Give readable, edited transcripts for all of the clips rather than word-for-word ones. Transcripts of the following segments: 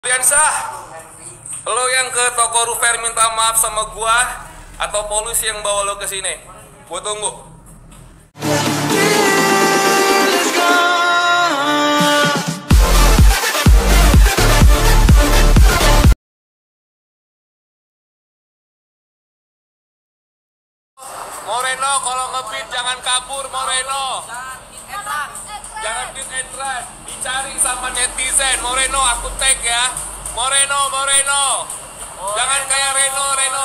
Juliansah, lo yang ke toko Rufer minta maaf sama gua atau polisi yang bawa lo ke sini? Gua tunggu. Moreno, kalau nge-beat jangan kabur, Moreno. Jangan beat and run. Dicari sama netizen. Moreno, aku tag ya. Moreno. Jangan kayak Reno.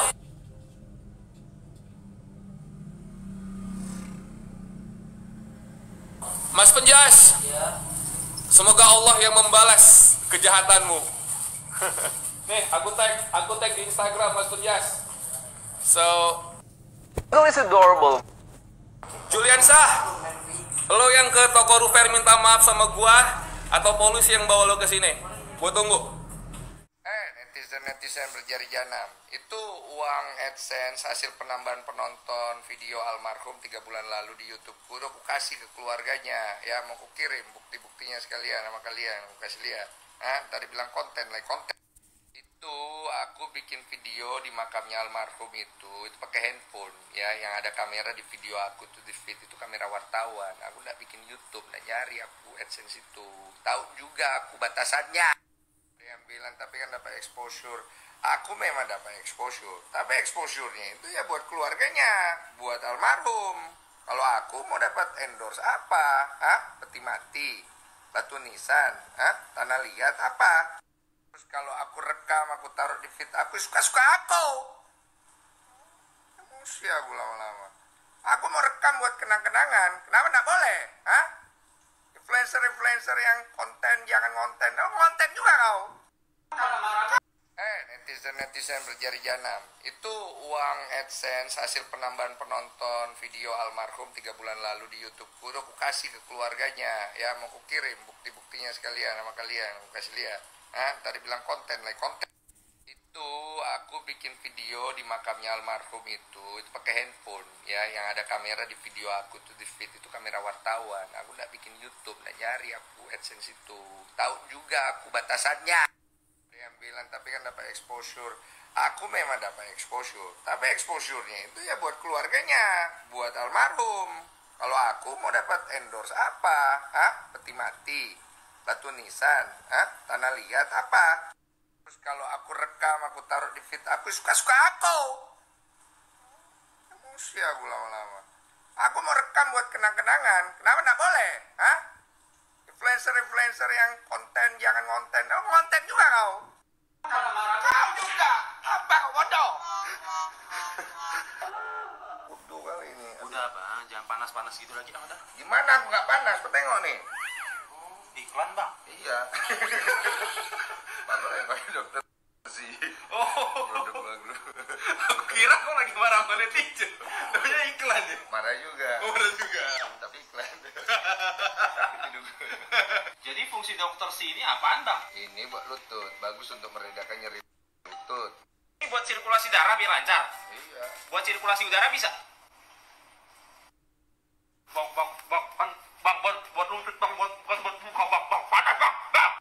Mas Penjas, semoga Allah yang membalas kejahatanmu. Nih, aku tag di Instagram Mas Penjas. So, it's adorable. Juliansah, lo yang ke toko Rufer minta maaf sama gua atau polisi yang bawa lo ke sini? Gua tunggu. Netizen berjari janam. Itu uang AdSense hasil penambahan penonton video almarhum 3 bulan lalu di YouTube-ku. Udah aku kasih ke keluarganya. Ya, mau aku kirim bukti-buktinya sekalian sama kalian. Aku kasih lihat. Tadi bilang konten. Itu aku bikin video di makamnya almarhum itu pakai handphone ya, yang ada kamera di video aku tuh, di feed itu kamera wartawan. Aku nggak bikin YouTube, nggak nyari aku AdSense itu. Tahu juga aku batasannya. Yang bilang tapi kan dapat exposure. Aku memang dapat exposure, tapi exposure-nya itu ya buat keluarganya, buat almarhum. Kalau aku mau dapat endorse apa? Peti mati, batu nisan, tanah liat apa? Terus kalau aku rekam, aku taruh di feed aku, suka-suka aku. Emosi aku lama-lama. Aku mau rekam buat kenang-kenangan. Kenapa nggak boleh? Influencer yang konten, jangan konten. Konten juga kau. Netizen berjari janam. Itu uang AdSense hasil penambahan penonton video almarhum 3 bulan lalu di YouTube-ku. Udah aku kasih ke keluarganya. Ya, mau aku kirim bukti-buktinya sekalian sama kalian. Aku kasih lihat. Tadi bilang konten. Itu aku bikin video di makamnya almarhum itu pakai handphone ya, yang ada kamera di video aku tuh, di feed itu kamera wartawan. Aku nggak bikin YouTube, nggak nyari aku AdSense itu. Tahu juga aku batasannya. Yang bilang tapi kan dapat exposure. Aku memang dapat exposure, tapi exposure-nya itu ya buat keluarganya, buat almarhum. Kalau aku mau dapat endorse apa? Peti mati, batu nisan, tanah liat apa? Terus kalau aku rekam, aku taruh di feed aku, suka-suka aku. Emosi aku lama-lama. Aku mau rekam buat kenang-kenangan. Kenapa nggak boleh? Influencer yang konten, jangan konten. Konten juga kau. Kau juga. Apa kau bodoh? Bodoh kali ini. Udah bang, jangan panas-panas gitu lagi. Gimana aku nggak panas? Kau tengok nih. Iklan bang? Iya. Baru yang kayak dokter sih. Produk bagus. Aku kira kau lagi marah sama netizen. Namanya iklan ya? Marah juga. Marah juga. Tapi iklan. Jadi fungsi dokter C ini apaan bang? Ini buat lutut, bagus untuk meredakan nyeri lutut. Ini buat sirkulasi darah biar lancar? Iya. Buat sirkulasi udara bisa? Bang, buat lutut bang, buat muka bang, panas bang.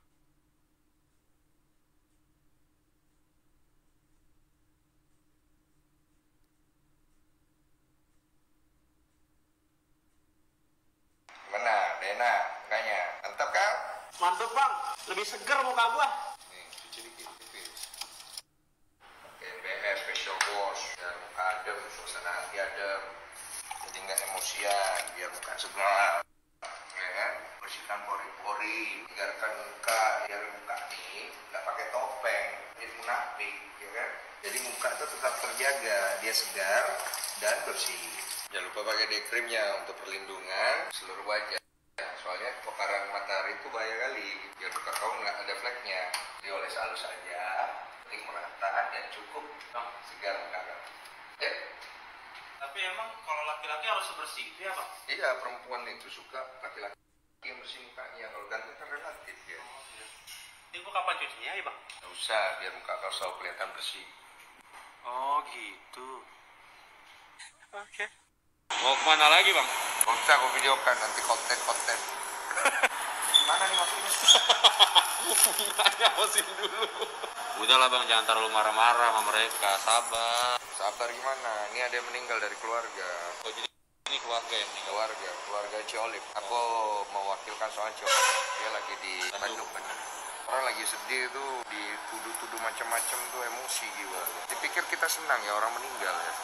Mana, Dena, mukanya mantap kan? Mantep bang, lebih seger muka gua. Nih, cuci dikit tipis. Pakai BF, facial wash, biar muka adem, suasana hati adem. Jadi nggak emosian, biar muka segar. Ya kan? Bersihkan pori-pori, biarkan muka, biar muka nih nggak pakai topeng, jadi munafik, ya kan? Jadi muka itu tetap terjaga, dia segar dan bersih. Jangan lupa pakai day creamnya untuk perlindungan seluruh wajah. Soalnya paparan matahari itu bahaya kali. Biar muka kau nggak ada fleknya. Dioles halus saja, penting merata dan cukup segar muka kau. Ya. Tapi emang kalau laki-laki harus sebersih itu ya bang? Iya, perempuan itu suka laki-laki yang bersih mukanya. Kalau ganteng kan relatif ya. Ini gua kapan cucinya ya bang? Nggak usah, biar muka kau selalu kelihatan bersih. Oh gitu. Oke. Mau kemana lagi bang? Nggak usah, aku videokan nanti konten. Mana nih maksudnya? Tanya mesin dulu. Udahlah bang, jangan terlalu marah-marah sama mereka, sabar. Sabar gimana? Ini ada yang meninggal dari keluarga. Oh jadi ini keluarga yang meninggal. Keluarga Ciolip. Aku mewakilkan soal Ciolip. Dia lagi di Bandung. Orang lagi sedih tuh, dituduh-tuduh macam-macam tuh, emosi jiwa. Dipikir kita senang ya orang meninggal ya.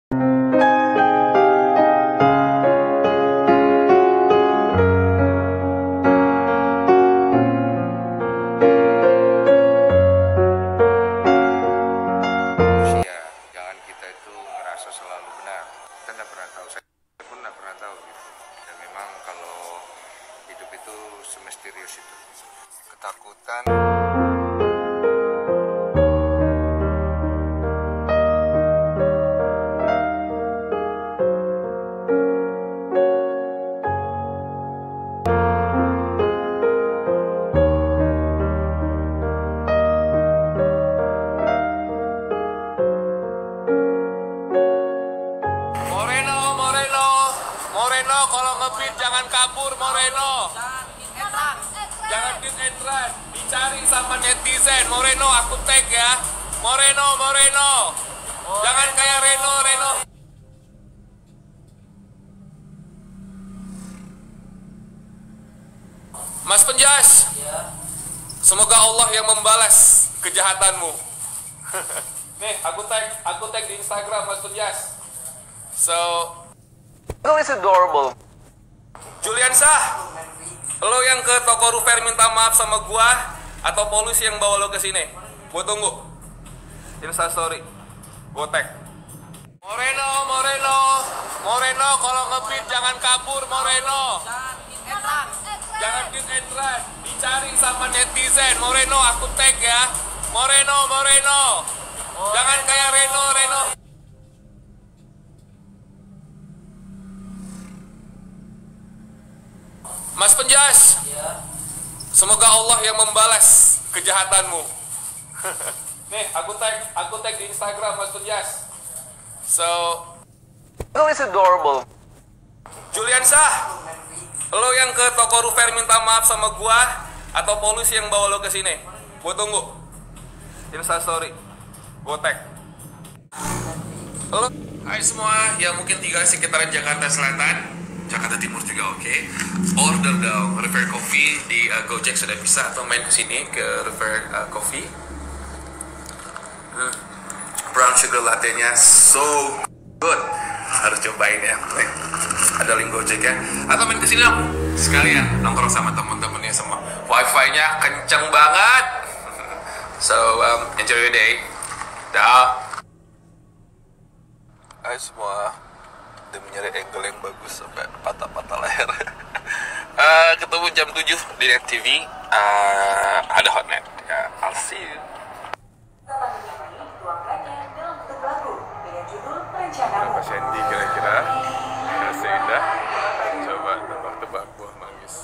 Jangan kita itu ngerasa selalu benar. Kita nggak pernah tahu. Saya pun nggak pernah tahu gitu. Dan memang kalau hidup itu semisterius itu. Ketakutan. Moreno, kalau nge-beat jangan kabur, Moreno. Jangan hit and run. Dicari sama netizen. Moreno, aku tag ya. Moreno. Jangan kayak Reno. Mas Penjas. Semoga Allah yang membalas kejahatanmu. Nih, aku tag di Instagram Mas Penjas. So, Oh, it's adorable. Juliansah, lo yang ke toko Rufer minta maaf sama gua atau polisi yang bawa lo ke sini? Gua tunggu. Insta story. Gua tag. Moreno, kalau nge-beat jangan kabur, Moreno. Jangan hit and run. Dicari sama netizen. Moreno, aku tag ya. Moreno. Jangan kayak Reno. Mas Penjas, semoga Allah yang membalas kejahatanmu. Nih, aku tag di Instagram Mas Penjas. So, Oh, it's adorable. Juliansah, lo yang ke toko Rufer minta maaf sama gua atau polisi yang bawa lo ke sini? Gua tunggu. Insta story. Gua tag. Halo. Hai semua yang mungkin tinggal sekitaran Jakarta Selatan. Jakarta Timur juga oke. Order dong River Coffee di Gojek sudah bisa, atau main kesini ke River Coffee. Brown sugar latte-nya so good, harus cobain ya. Nih, ada link Gojek ya. Atau main kesini dong, sekalian nongkrong sama temen-temennya semua. Wifi-nya kenceng banget. So enjoy your day. Dah. Hai semua. Demi nyari angle yang bagus sampai patah-patah leher. Ketemu jam 7 di Net TV. Ada Hotnet. Ya, I'll see you. Apa Sandy kira-kira? Rasa indah. Coba tebak-tebak buah manggis.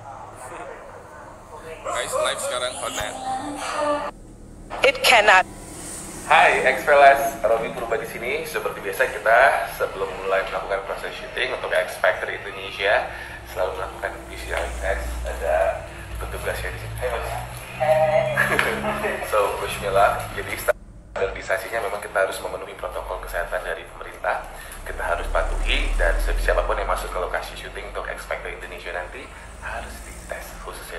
Guys, live sekarang Hotnet. It cannot. Hai, X-Felas, Robby Purba di sini. Seperti biasa kita sebelum mulai melakukan proses syuting untuk X Factor Indonesia selalu melakukan PCR test. Ada petugasnya di sini. Hai Mas. So, bismillah. Jadi standarisasinya memang kita harus memenuhi protokol kesehatan dari pemerintah. Kita harus patuhi, dan siapapun yang masuk ke lokasi syuting untuk X Factor Indonesia nanti harus dites, khususnya